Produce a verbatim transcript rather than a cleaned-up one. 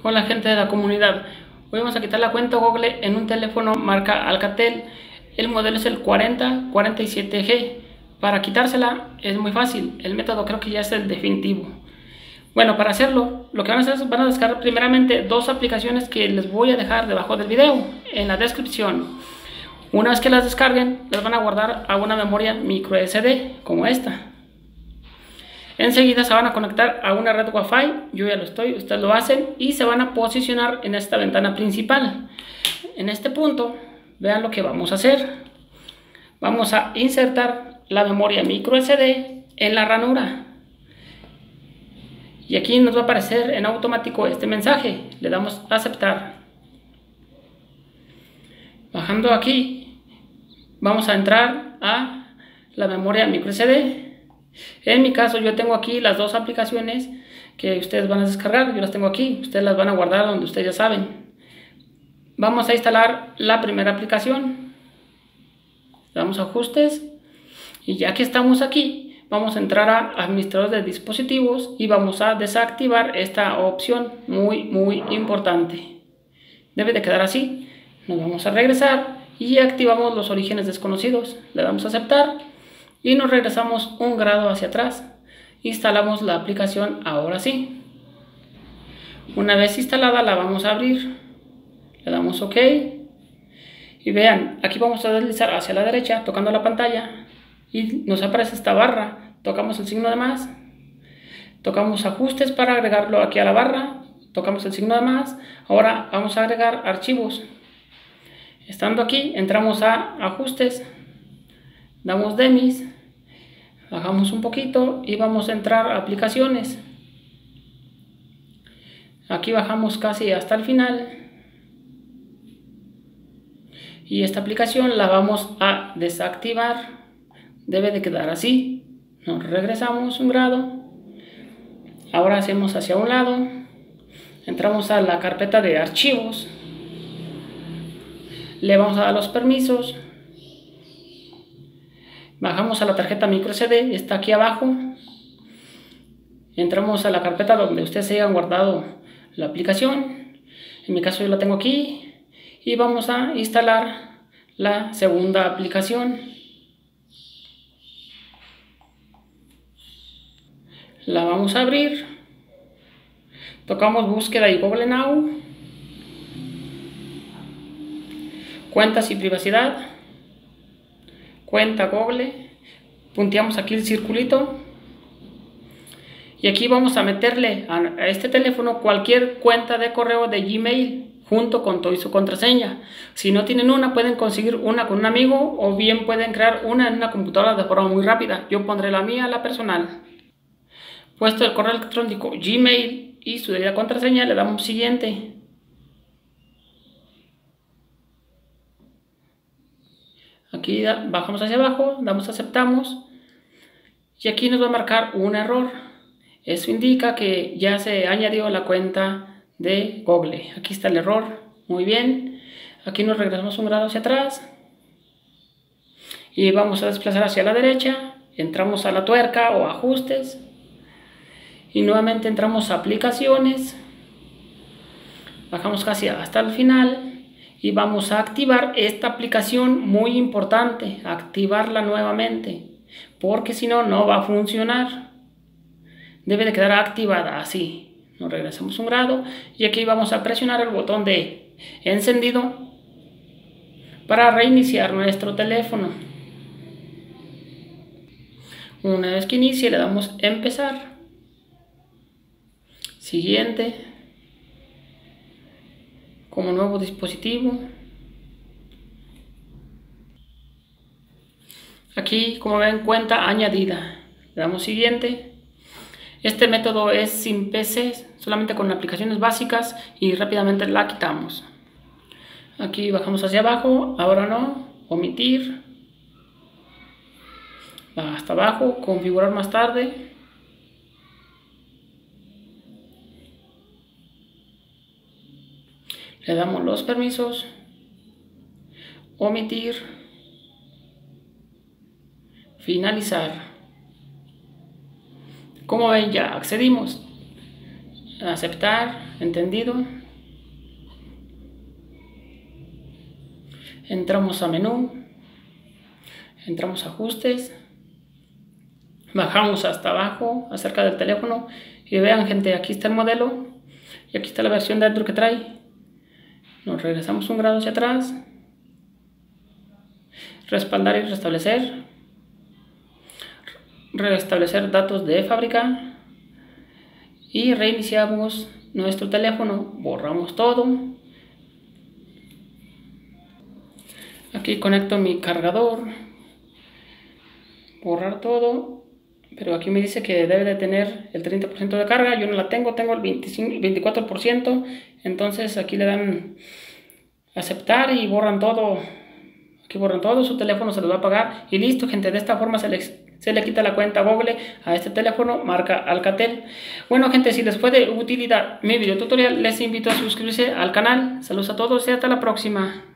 Hola gente de la comunidad, hoy vamos a quitar la cuenta Google en un teléfono marca Alcatel. El modelo es el cuarenta cuarenta y siete G. Para quitársela es muy fácil, el método creo que ya es el definitivo. Bueno, para hacerlo, lo que van a hacer es van a descargar primeramente dos aplicaciones que les voy a dejar debajo del video, en la descripción. Una vez que las descarguen, las van a guardar a una memoria micro S D, como esta. Enseguida se van a conectar a una red Wi-Fi, yo ya lo estoy, ustedes lo hacen, y se van a posicionar en esta ventana principal. En este punto, vean lo que vamos a hacer. Vamos a insertar la memoria micro S D en la ranura. Y aquí nos va a aparecer en automático este mensaje. Le damos a aceptar. Bajando aquí, vamos a entrar a la memoria micro S D. En mi caso yo tengo aquí las dos aplicaciones que ustedes van a descargar, yo las tengo aquí, ustedes las van a guardar donde ustedes ya saben. Vamos a instalar la primera aplicación, le damos a ajustes y ya que estamos aquí vamos a entrar a administrador de dispositivos y vamos a desactivar esta opción muy muy importante. Debe de quedar así. Nos vamos a regresar y activamos los orígenes desconocidos, le damos a aceptar. Y nos regresamos un grado hacia atrás. Instalamos la aplicación ahora sí. Una vez instalada la vamos a abrir. Le damos OK. Y vean, aquí vamos a deslizar hacia la derecha tocando la pantalla. Y nos aparece esta barra. Tocamos el signo de más. Tocamos ajustes para agregarlo aquí a la barra. Tocamos el signo de más. Ahora vamos a agregar archivos. Estando aquí, entramos a ajustes. Damos demis, bajamos un poquito y vamos a entrar a aplicaciones. Aquí bajamos casi hasta el final y esta aplicación la vamos a desactivar. Debe de quedar así. Nos regresamos un grado. Ahora hacemos hacia un lado. Entramos a la carpeta de archivos. Le vamos a dar los permisos. Bajamos a la tarjeta micro S D, está aquí abajo. Entramos a la carpeta donde ustedes se hayan guardado la aplicación. En mi caso yo la tengo aquí. Y vamos a instalar la segunda aplicación. La vamos a abrir. Tocamos búsqueda y Google Now. Cuentas y privacidad. Cuenta Google, punteamos aquí el circulito y aquí vamos a meterle a este teléfono cualquier cuenta de correo de Gmail junto con todo y su contraseña. Si no tienen una, pueden conseguir una con un amigo o bien pueden crear una en una computadora de forma muy rápida. Yo pondré la mía, la personal. Puesto el correo electrónico Gmail y su debida contraseña, le damos siguiente. Aquí bajamos hacia abajo, damos a aceptamos y aquí nos va a marcar un error. Eso indica que ya se añadió la cuenta de Google. Aquí está el error, muy bien. Aquí nos regresamos un grado hacia atrás y vamos a desplazar hacia la derecha. Entramos a la tuerca o ajustes y nuevamente entramos a aplicaciones. Bajamos casi hasta el final. Y vamos a activar esta aplicación, muy importante, activarla nuevamente, porque si no, no va a funcionar. Debe de quedar activada así. Nos regresamos un grado y aquí vamos a presionar el botón de encendido para reiniciar nuestro teléfono. Una vez que inicie le damos empezar. Siguiente. Como nuevo dispositivo. Aquí, como ven, cuenta añadida. Le damos siguiente. Este método es sin P C, solamente con aplicaciones básicas y rápidamente la quitamos. Aquí bajamos hacia abajo, ahora no, omitir. Hasta abajo, configurar más tarde. Le damos los permisos, omitir, finalizar. Como ven, ya accedimos. aceptar, entendido. Entramos a menú, entramos a ajustes, bajamos hasta abajo acerca del teléfono y vean, gente, aquí está el modelo y aquí está la versión de Android que trae. Nos regresamos un grado hacia atrás, respaldar y restablecer, restablecer datos de fábrica y reiniciamos nuestro teléfono, borramos todo. Aquí conecto mi cargador, borrar todo, pero aquí me dice que debe de tener el treinta por ciento de carga. Yo no la tengo, tengo el veinticinco, veinticuatro por ciento. Entonces aquí le dan aceptar y borran todo. Aquí borran todo, su teléfono se lo va a apagar y listo, gente. De esta forma se le, se le quita la cuenta Google a este teléfono marca Alcatel. Bueno, gente, si les fue de utilidad mi video tutorial, les invito a suscribirse al canal. Saludos a todos y hasta la próxima.